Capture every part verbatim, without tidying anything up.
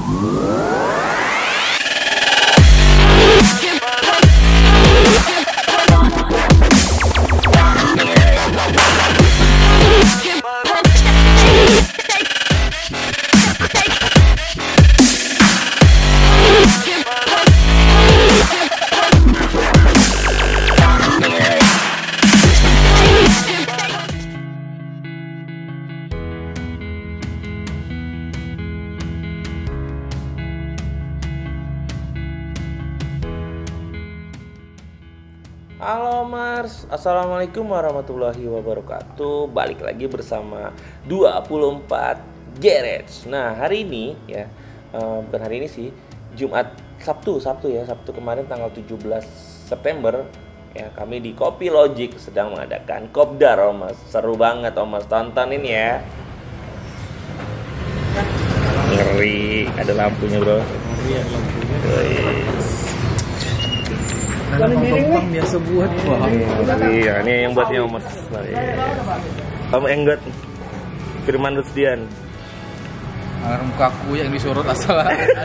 Halo Mars, Assalamualaikum warahmatullahi wabarakatuh. Balik lagi bersama dua puluh empat Garage. Nah hari ini ya, uh, bukan hari ini sih, Jumat, Sabtu, Sabtu ya, Sabtu kemarin tanggal tujuh belas September ya, kami di Kopi Logic sedang mengadakan kopdar Om Mas. Seru banget Om Mas, tontonin ya. Ngeri, ada lampunya bro. Ngeri ada lampunya. Guys. Ada pang biasa buat. Wah, iya, ini yang buatnya Om Mas. Kamu enggot Firman Rusdian. alarm kaku yang disorot asal.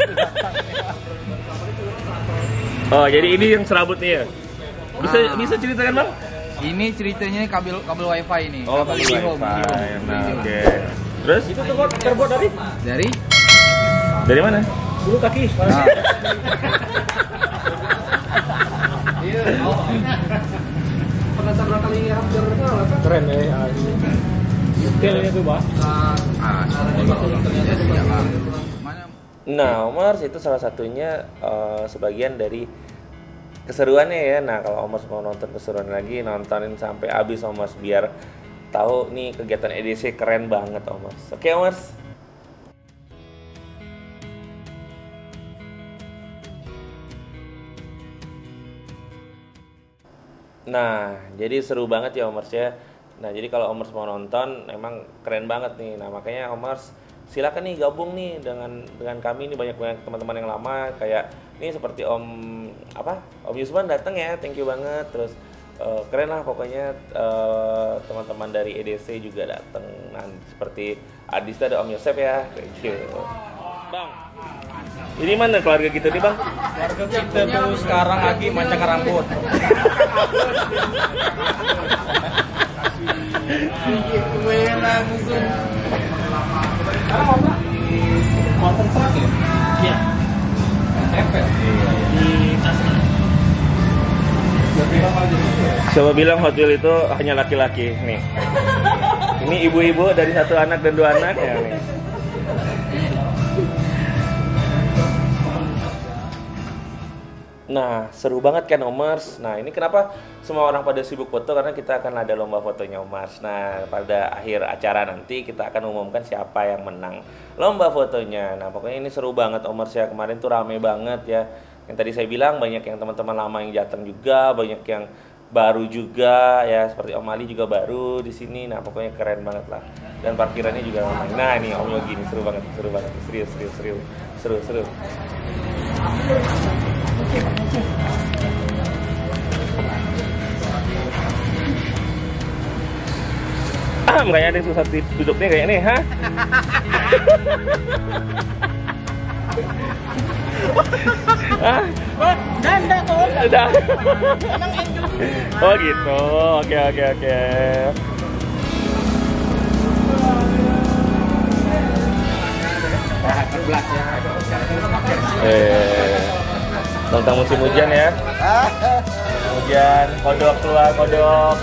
Oh, jadi ini yang serabut nih ya? Bisa Ah. bisa ceritakan Bang? Ini ceritanya kabel kabel wifi ini. Oh, kabel wifi. Indihome, Indihome. Nah, Indihome. oke. Terus itu terbuat terbuat dari Dari dari mana? Bulu kaki. nah, Keren ya. Detailnya tuh, Bang. ah, ya, Bang. Mana Nah, Om Mars itu salah satunya eh, sebagian dari keseruannya ya. Nah, kalau Om Mars mau nonton keseruan lagi, nontonin sampai habis Om Mars biar tahu nih kegiatan E D C keren banget Om Mars. Oke Om Mars. Nah, jadi seru banget ya Om Mars ya. Nah, jadi kalau Om Mars mau nonton, emang keren banget nih. Nah, makanya Om Mars silakan nih gabung nih dengan dengan kami nih, banyak banyak teman-teman yang lama kayak nih seperti Om apa Om Yusman datang ya, thank you banget. Terus eh, keren lah pokoknya, eh, teman-teman dari E D C juga datang. Nah, seperti Adista ada Om Yosef ya, thank you. Bang, ini mana keluarga kita nih Bang? keluarga kita tuh sekarang lagi mancang rambut. Motor truk ya? Iya. Tempel. Di Tasman. Coba bilang Hot Wheels itu hanya laki-laki nih. Ini ibu-ibu dari satu anak dan dua anak ya nih. Nah, seru banget kan Om Mars. Nah, ini kenapa semua orang pada sibuk foto, karena kita akan ada lomba fotonya Om Mars. Nah, pada akhir acara nanti kita akan umumkan siapa yang menang lomba fotonya. Nah, pokoknya ini seru banget Om Mars ya. Kemarin tuh rame banget ya. Yang tadi saya bilang banyak yang teman-teman lama yang datang juga, banyak yang baru juga ya, seperti Om Ali juga baru di sini. Nah, pokoknya keren banget lah. Dan parkirannya juga ramai. Nah, ini Om Yogi nih seru banget, seru banget. Serius, serius, serius. Seru, seru. Ah, kayaknya ada yang susah duduknya kayak nih, ha? Ah, Danda kok. udah. Emang angel. Oh gitu, oke oke oke. Eh, tentang musim hujan ya. Hujan, kodok keluar, kodok.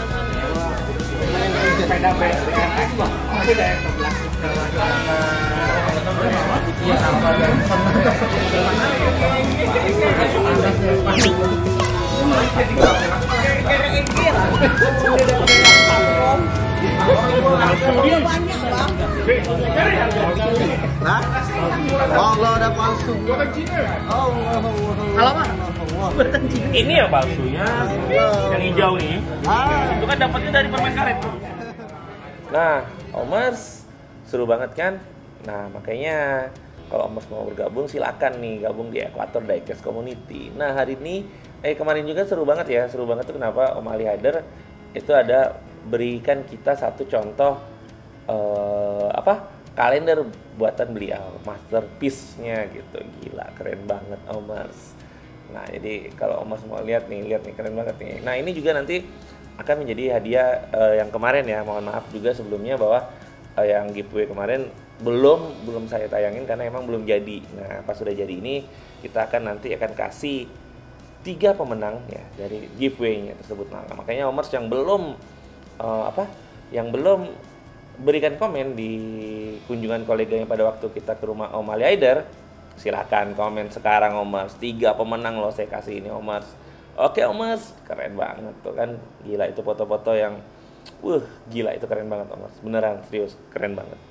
Hah? Allah ada palsu. Kalau mah Ini yang palsunya, yang hijau nih. Ah, Itu kan dapatnya dari permen karet. Nah, Om Mars seru banget kan? Nah, makanya kalau Om Mars mau bergabung silakan nih gabung di Equator Diecast Community. Nah, hari ini eh kemarin juga seru banget ya. Seru banget tuh kenapa Om Ali hadir? Itu ada berikan kita satu contoh eh, apa? kalender buatan beliau, masterpiece-nya gitu. Gila, keren banget Omers. Nah, jadi kalau Omers mau lihat nih, lihat nih, keren banget nih. Nah, ini juga nanti akan menjadi hadiah uh, yang kemarin ya. Mohon maaf juga sebelumnya bahwa uh, yang giveaway kemarin belum belum saya tayangin karena emang belum jadi. Nah, pas sudah jadi ini kita akan nanti akan kasih tiga pemenang ya dari giveaway-nya tersebut. Nah, makanya Omers yang belum uh, apa? Yang belum berikan komen di kunjungan koleganya pada waktu kita ke rumah Om Ali Haider, silakan komen sekarang Omers. Tiga pemenang loh saya kasih ini Omers. Oke Omers, keren banget tuh kan. Gila itu foto-foto yang Wuh, gila itu keren banget Omers. Beneran serius, keren banget.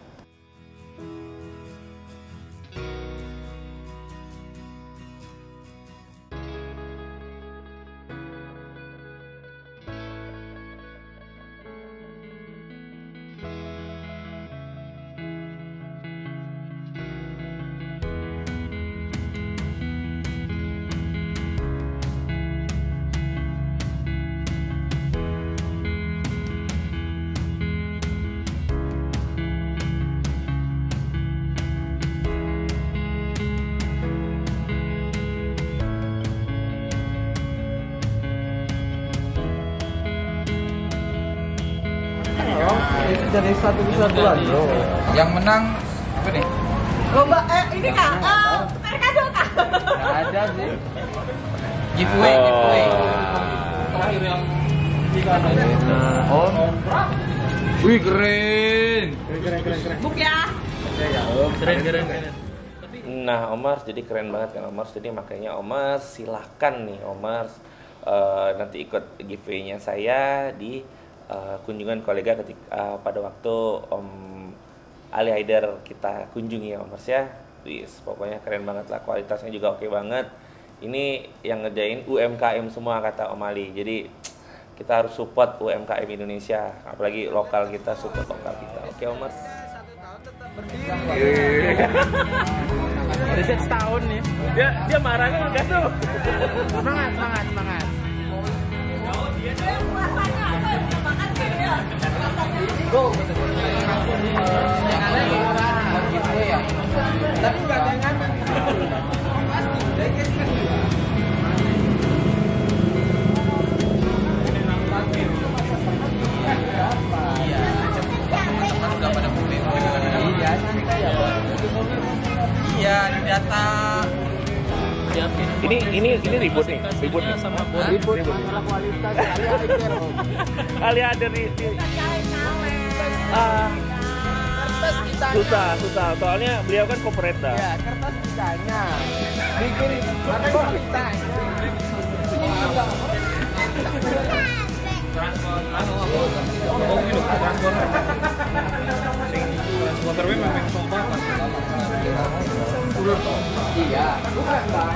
Jadi satu kesatuan bro. Yang menang apa nih? Lomba eh ini kak, eh Merkado kak. Nggak ada sih. Giveaway, giveaway. Terakhir yang Oh. Wih keren. keren keren keren. Buk ya. Keren keren keren. Nah Omers jadi keren banget kan Omers. Jadi makanya Omers silakan nih Omers uh, nanti ikut giveaway-nya saya di Uh, kunjungan kolega ketika uh, pada waktu Om Ali Haider kita kunjungi ya Omers ya. Wis, pokoknya keren banget lah, kualitasnya juga oke banget. Ini yang ngerjain U M K M semua kata Om Ali. Jadi kita harus support U M K M Indonesia, apalagi lokal kita, support lokal kita. Oke Omers. Riset setahun nih. Dia dia marahnya enggak tuh. Semangat semangat semangat. Tapi nggak dengan udah pada bukti. Iya, iya di data. Ini ini ini ribut nih, ribut nih. Sama bos. Ribut masalah kualitas kali aja. Ali Haider di ah Kertas kita. susah susah soalnya beliau kan corporate dah. Ya, kertas kitanya. Bikin kok kitanya. Oh gitu, transporter. Transporter memang sompah kan. Iya, bukan Bang.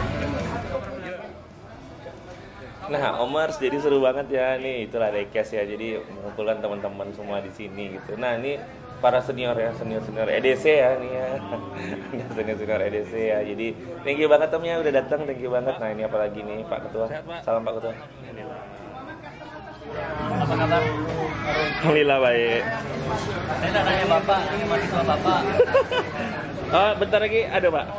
Nah, Omers jadi seru banget ya nih, itulah Rekes ya. Jadi mengumpulkan teman-teman semua di sini gitu. Nah, ini para senior ya, senior-senior E D C ya nih ya. Senior-senior E D C ya. Jadi thank you banget Om ya udah datang, thank you banget. Nah, ini apalagi nih Pak Ketua. Salam Pak Ketua. Apa kabar? Alhamdulillah baik. Saya udah nanya Bapak, ini mahasiswa Bapak. Oh, bentar lagi ada, Pak.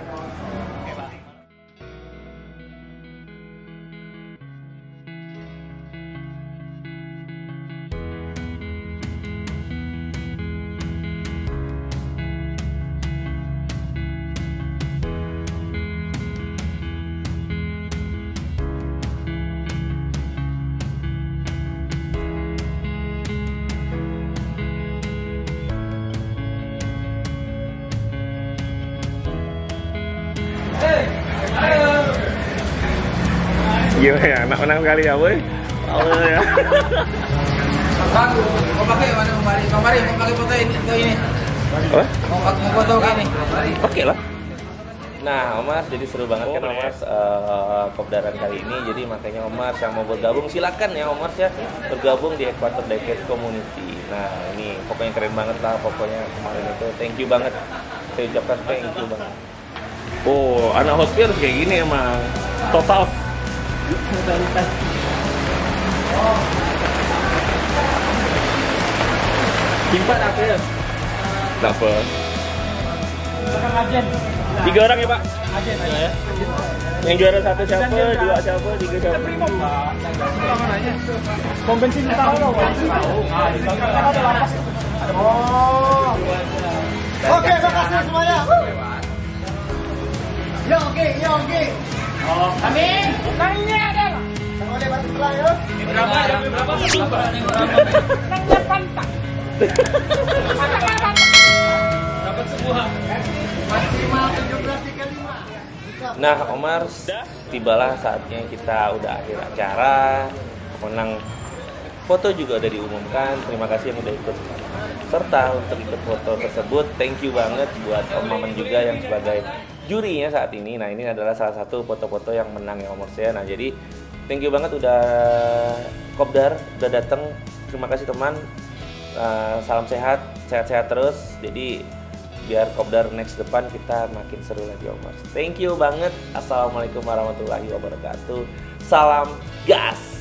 Gimana ya, anak menang sekali ya, boy. Allah ya. Bang, mau pakai mana kembali? Kembali mau pakai foto ini foto ini. Apa? Mau mau foto ini. Oke lah. Nah, Omers jadi seru banget kan Omers uh, kopdaran kali ini. Jadi makanya Omers yang mau bergabung silakan ya Omers ya bergabung di Equator Diecast Community. Nah, ini pokoknya keren banget lah pokoknya kemarin itu. Thank you banget. Saya ucapkan thank you banget. Oh, anak hospital harus kayak gini emang. Total Totalitas. Simpan apa ya? Kenapa? Tiga orang ya Pak? Ya. Yang juara satu siapa? Dua siapa? Tiga siapa? Pom bensin tahu loh. Oh. Oke, makasih semuanya. Ya oke, ya oke. Amin. Tanya ada. Oleh batu sebelah ya. Berapa? Berapa? Berapa? Nangnya pantak. Dapat semua. Maksimal tujuh belas tiga puluh lima. Nah, Omar, tibalah saatnya kita udah akhir acara. Pemenang foto juga udah diumumkan. Terima kasih yang udah ikut serta untuk ikut foto tersebut. Thank you banget buat Om Maman juga yang sebagai jurinya saat ini. Nah, ini adalah salah satu foto-foto yang menang ya Omar saya. Nah, jadi thank you banget udah Kopdar udah datang. Terima kasih teman. Uh, salam sehat, sehat-sehat terus. Jadi biar Kopdar next depan kita makin seru lagi Omar. Thank you banget. Assalamualaikum warahmatullahi wabarakatuh. Salam gas.